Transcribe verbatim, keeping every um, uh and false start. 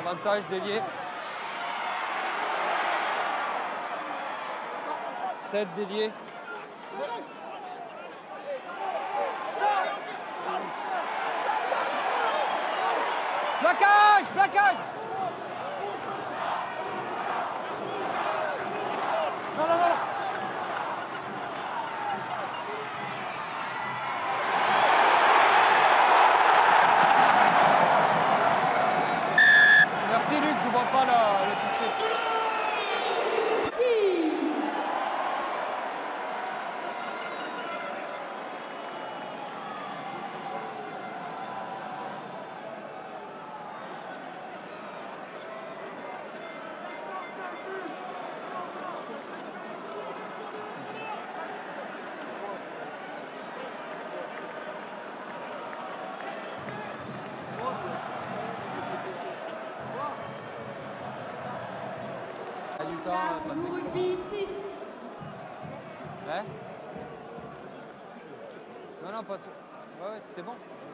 Avantage délié. sept délié. Plaquage, plaquage. Non, non, non, non. Merci Luc, je vois pas la, le toucher. Du temps, Pour nous, rugby six. Hein? Non, non, pas de... Ouais, ouais, c'était bon.